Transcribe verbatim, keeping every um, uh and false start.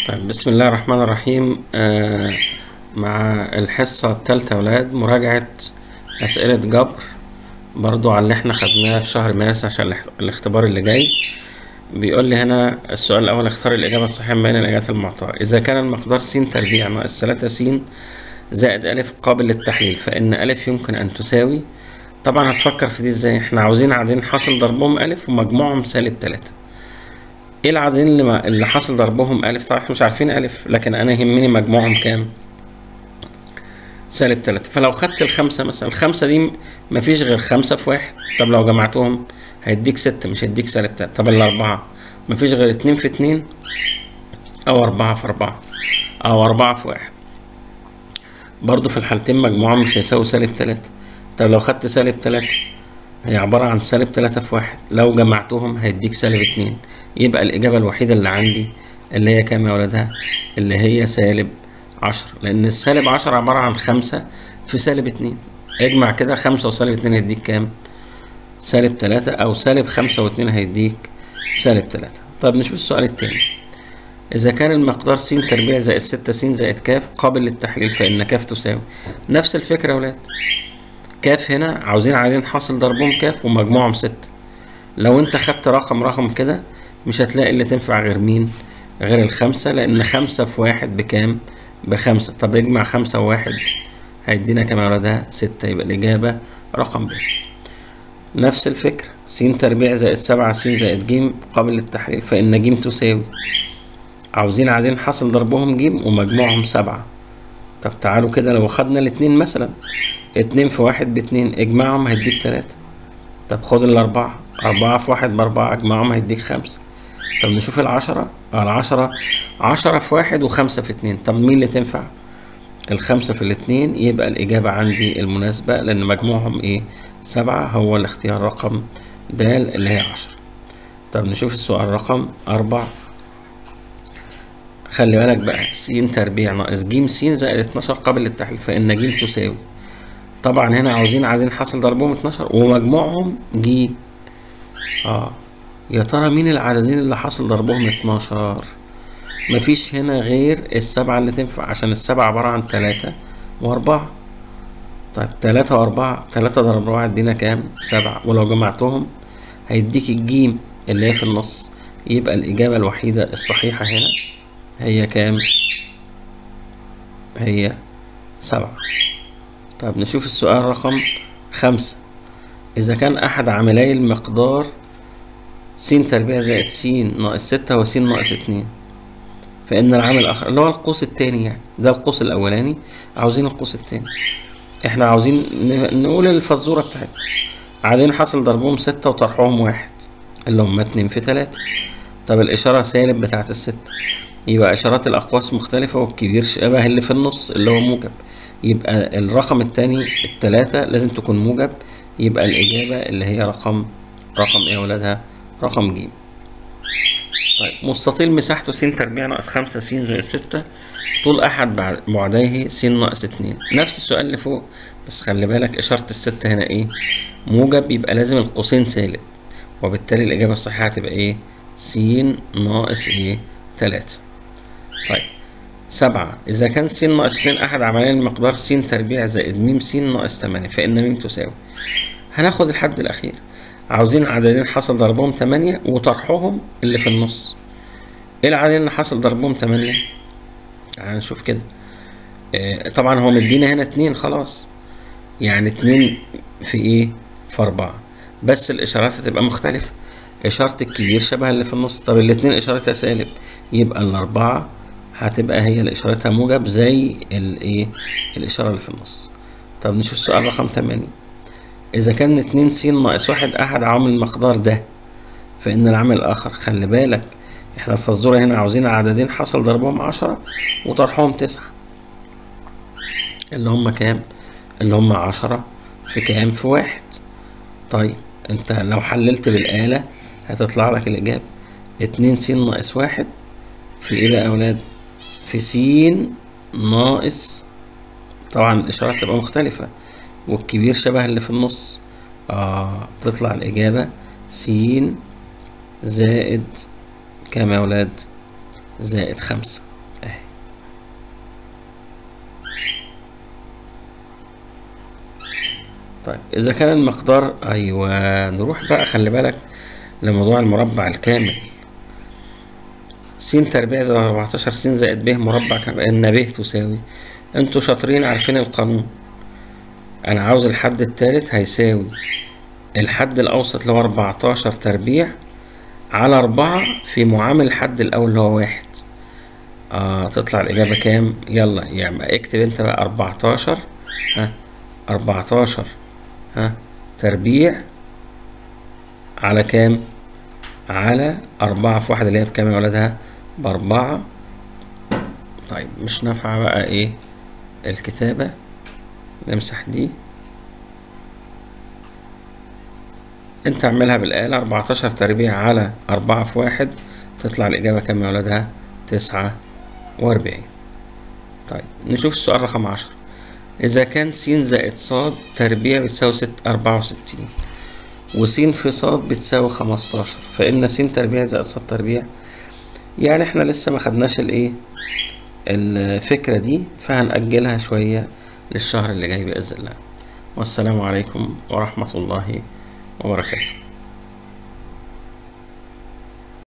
طيب، بسم الله الرحمن الرحيم. آه مع الحصة التالتة يا ولاد مراجعة أسئلة جبر، برضو على اللي احنا خدناه في شهر مارس عشان الاخ- الاختبار اللي جاي. بيقول لي هنا السؤال الأول: اختار الإجابة الصحيحة من بين الإجابات المعطاة. إذا كان المقدار س تربيع ناقص ثلاثة س زائد أ قابل للتحليل، فإن أ يمكن أن تساوي. طبعا هتفكر في دي ازاي؟ احنا عاوزين عددين حاصل ضربهم أ ومجموعهم سالب تلاتة. ايه العددين اللي, ما اللي حاصل ضربهم أ؟ طبعا احنا مش عارفين أ، لكن أنا يهمني مجموعهم كام؟ سالب تلاتة. فلو خدت الخمسة مثلا، الخمسة دي مفيش غير خمسة في واحد، طب لو جمعتهم هيديك ستة، مش هيديك سالب تلاتة. طب الأربعة مفيش غير اتنين في اتنين أو أربعة في أربعة أو أربعة في واحد، برضو في الحالتين مجموعهم مش هيساوي سالب تلاتة. طب لو خدت سالب تلاتة هي عبارة عن سالب تلاتة في واحد، لو جمعتهم هيديك سالب اتنين. يبقى الإجابة الوحيدة اللي عندي اللي هي كام يا ولادها؟ اللي هي سالب عشرة، لأن السالب عشرة عبارة عن خمسة في سالب اتنين. اجمع كده، خمسة وسالب اتنين هيديك كام؟ سالب تلاتة، أو سالب خمسة واتنين هيديك سالب تلاتة. طب نشوف السؤال التاني: إذا كان المقدار س تربيع زائد ستة س زائد ك قابل للتحليل، فإن ك تساوي. نفس الفكرة يا ولاد، ك هنا عاوزين عددين حاصل ضربهم ك ومجموعهم ستة. لو انت خدت رقم رقم كده مش هتلاقي اللي تنفع غير مين؟ غير الخمسة، لأن خمسة في واحد بكام؟ بخمسة. طب اجمع خمسة وواحد هيدينا كام يا ولادها؟ ستة. يبقى الإجابة رقم ب. نفس الفكرة، س تربيع زائد سبعة س زائد ج قابل للتحليل، فإن ج تساوي. عاوزين عددين حاصل ضربهم ج ومجموعهم سبعة. طب تعالوا كده، لو خدنا الاتنين مثلا، اتنين في واحد باتنين، اجمعهم هيديك تلاتة. طب خد الأربعة، أربعة في واحد بأربعة، اجمعهم هيديك خمسة. طب نشوف العشرة، اه العشرة عشرة في واحد وخمسة في اتنين. طب مين اللي تنفع؟ الخمسة في الاتنين. يبقى الإجابة عندي المناسبة لأن مجموعهم ايه؟ سبعة، هو الاختيار رقم د اللي هي عشرة. طب نشوف السؤال رقم أربعة. خلي بالك بقى، س تربيع ناقص ج س زائد اتناشر قابل للتحليل، فإن ج تساوي. طبعا هنا عاوزين عددين حاصل ضربهم اتناشر ومجموعهم ج. اه يا ترى مين العددين اللي حاصل ضربهم اتناشر؟ مفيش هنا غير السبعة اللي تنفع، عشان السبعة عبارة عن تلاتة وأربعة. طيب تلاتة وأربعة، تلاتة ضرب أربعة يدينا كام؟ سبعة، ولو جمعتهم هيديك الجيم اللي هي في النص. يبقى الإجابة الوحيدة الصحيحة هنا هي كام؟ هي سبعة. طب نشوف السؤال رقم خمسة. إذا كان أحد عاملي المقدار س تربيع زائد س ناقص ستة وس ناقص اتنين، فإن العامل الآخر اللي هو القوس التاني، يعني ده القوس الأولاني، عاوزين القوس التاني. احنا عاوزين ن- نقول الفزورة بتاعتنا: عددين حاصل ضربهم ستة وطرحهم واحد، اللي هم اتنين في تلاتة. طب الإشارة سالب بتاعت الستة، يبقى إشارات الأقواس مختلفة، والكبير شبه اللي في النص اللي هو موجب. يبقى الرقم التاني التلاتة لازم تكون موجب. يبقى الإجابة اللي هي رقم رقم إيه يا ولادها؟ رقم ج. طيب، مستطيل مساحته س تربيع ناقص خمسة س زائد ستة، طول أحد بعد- بعديه س ناقص اتنين. نفس السؤال اللي فوق، بس خلي بالك إشارة الستة هنا إيه؟ موجب، يبقى لازم القوسين سالب، وبالتالي الإجابة الصحيحة هتبقى إيه؟ س ناقص إيه؟ تلاتة. طيب سبعة. إذا كان س ناقص اتنين أحد عملين المقدار س تربيع زائد م س ناقص تمانية، فإن م تساوي. هناخد الحد الأخير، عاوزين عددين حصل ضربهم تمانية وطرحهم اللي في النص. ايه العددين اللي حصل ضربهم تمانية؟ تعال نشوف كده. آه طبعا هو مدينا هنا اتنين، خلاص، يعني اتنين في ايه؟ في أربعة، بس الإشارات هتبقى مختلفة. إشارة الكبير شبه اللي في النص. طب الاتنين إشارتها سالب، يبقى الأربعة هتبقى هي اللي إشارتها موجب زي الايه؟ الإشارة اللي في النص. طب نشوف السؤال رقم تمانية. إذا كان اتنين س ناقص واحد أحد عوامل المقدار ده، فإن العامل الآخر. خلي بالك احنا الفزورة هنا عاوزين عددين حصل ضربهم عشرة وطرحهم تسعة، اللي هم كام؟ اللي هم عشرة في كام؟ في واحد. طيب انت لو حللت بالآلة هتطلع لك الإجابة اتنين س ناقص واحد في ايه بقى يا أولاد؟ في س ناقص، طبعا الإشارات تبقى مختلفة، والكبير شبه اللي في النص. اه تطلع الإجابة س زائد كام يا ولاد؟ زائد خمسة. طيب إذا كان المقدار، أيوة نروح بقى خلي بالك لموضوع المربع الكامل. س تربيع زائد أربعتاشر س زائد ب مربع كامل، إن ب تساوي، انتوا شاطرين عارفين القانون. أنا عاوز الحد التالت هيساوي الحد الأوسط اللي هو أربعتاشر تربيع على أربعة في معامل الحد الأول اللي هو واحد. اه تطلع الإجابة كام؟ يلا يعني اكتب انت بقى أربعتاشر، ها أربعتاشر ها تربيع على كام؟ على أربعة في واحد اللي هي بكام يا ولادها؟ بأربعة. طيب مش نافعة بقى ايه الكتابة، نمسح دي، انت اعملها بالآلة. أربعتاشر تربيع على أربعة في واحد تطلع الإجابة كام يا ولادها؟ تسعة وأربعين. طيب نشوف السؤال رقم عشرة. إذا كان س زائد ص تربيع بتساوي ست أربعة وستين وس في ص بتساوي خمستاشر، فإن س تربيع زائد ص تربيع، يعني احنا لسه ما خدناش الايه الفكرة دي، فهنأجلها شوية للشهر اللي جاي بإذن الله. والسلام عليكم ورحمة الله وبركاته.